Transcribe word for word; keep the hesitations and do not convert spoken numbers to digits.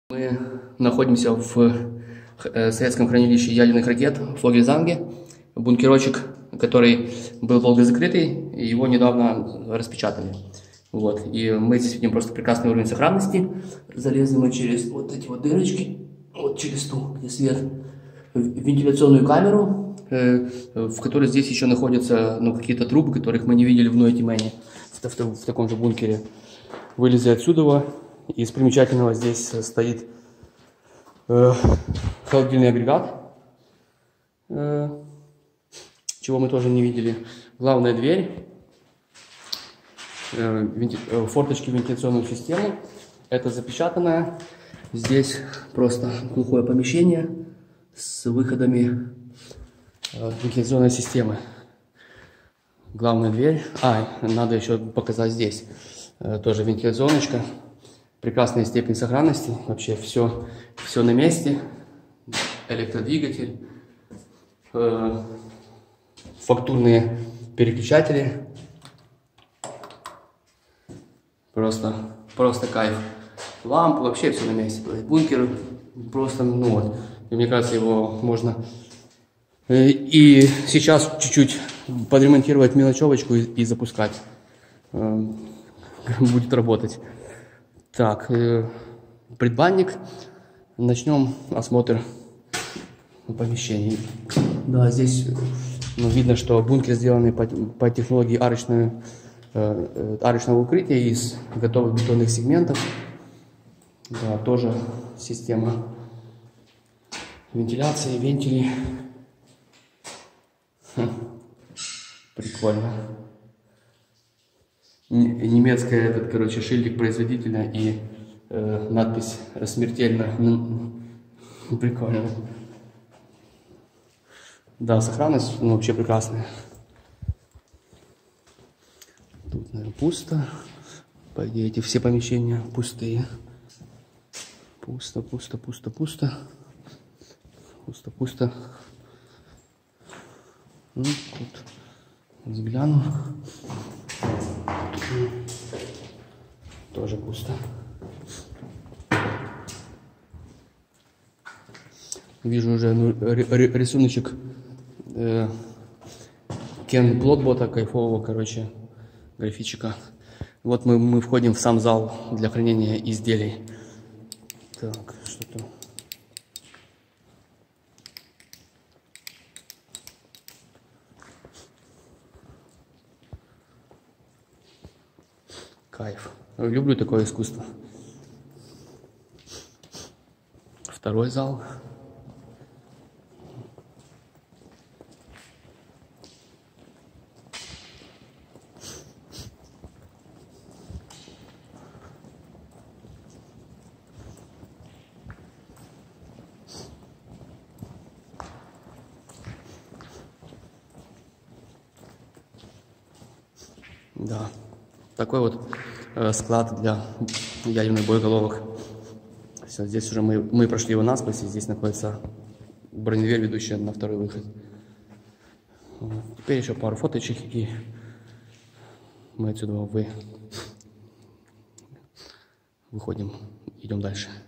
Мы находимся в советском хранилище ядерных ракет в Фогельзанге. Бункерочек, который был долго закрытый, его недавно распечатали. Вот. И мы здесь видим просто прекрасный уровень сохранности. Залезли мы через вот эти вот дырочки, вот через ту, где свет, в вентиляционную камеру, э, в которой здесь еще находятся ну, какие-то трубы, которых мы не видели в Нойтимене, в, в, в таком же бункере. Вылезли отсюда. Из примечательного здесь стоит э, холодильный агрегат, э, чего мы тоже не видели. Главная дверь, э, венти... форточки в вентиляционную систему. Это запечатанное. Здесь просто глухое помещение с выходами э, вентиляционной системы. Главная дверь. А, надо еще показать здесь. Э, тоже вентиляционочка. Прекрасная степень сохранности, вообще все, все на месте, электродвигатель, э, фактурные переключатели, просто, просто кайф, лампы, вообще все на месте, бункер просто, ну вот, и мне кажется, его можно э, и сейчас чуть-чуть подремонтировать мелочевочку и, и запускать, э, будет работать. Так, э, предбанник. Начнем осмотр помещений. Да, здесь ну, видно, что бункер сделан по, по технологии арочного, э, арочного укрытия из готовых бетонных сегментов. Да, тоже система вентиляции, вентилей. Хм, прикольно. Немецкая, этот, короче, шильдик производителя и э, надпись «Смертельно». Прикольно. Да, сохранность ну, вообще прекрасная. Тут, наверное, пусто. По идее, эти все помещения пустые. Пусто, пусто, пусто, пусто. Пусто, пусто. Ну, тут взгляну. Тоже пусто. Вижу уже ну, рисуночек э, Кен Плотбота, кайфового, короче, графичика. Вот мы, мы входим в сам зал для хранения изделий. Так, что-то... Кайф. Люблю такое искусство. Второй зал. Да. Такой вот э, склад для ядерных боеголовок. Все, здесь уже мы, мы прошли его насквозь, и здесь находится бронедверь, ведущая на второй выход. Вот. Теперь еще пару фоточек, и мы отсюда вы... выходим, идем дальше.